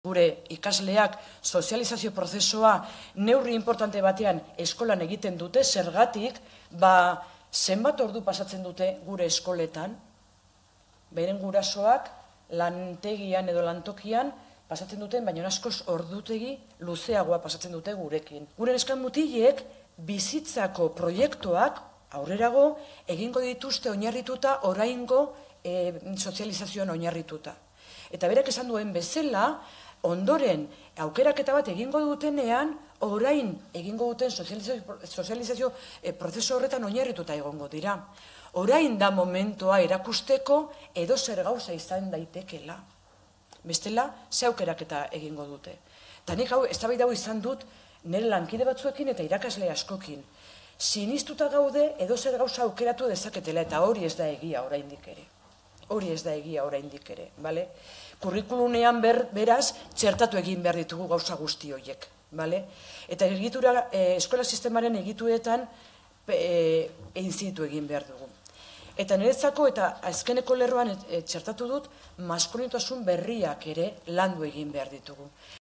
gure ikasleak sozializazio prozesua neurri importante batean eskolan egiten dute, zergatik, zenbat ordu pasatzen dute gure eskoletan, beren gurasoak lantegian edo lantokian pasatzen duten, baina askoz ordutegi luzeagoa pasatzen dute gurekin. Gure neskan mutilek bizitzako proiektuak aurrerago egingo dituzte oinarrituta oraingo sozializazioan oinarrituta. Eta berak esan duen bezala, ondoren aukeraketa bat egingo dutenean, orain egingo duten sozializazio prozesu horretan oinarrituta egongo dira. Orain da momentua erakusteko edo zer gauza izan daitekela. Bestela, ze aukeraketa egingo dute. Eta nik eztabaida hau izan dut nire lankide batzuekin eta irakasle askokin. Sinistuta gaude edo zer gauza aukeratu dezaketela, eta hori ez da egia oraindik ere. Hori ez da egia oraindik ere, bale? Kurrikulunean beraz, txertatu egin behar ditugu gauza guzti horiek, bale? Eta eskola sistemaren egituetan einzitu egin behar dugu. Eta niretzako eta azkeneko lerroan txertatu dut, maskulinitasun berriak ere landu egin behar ditugu.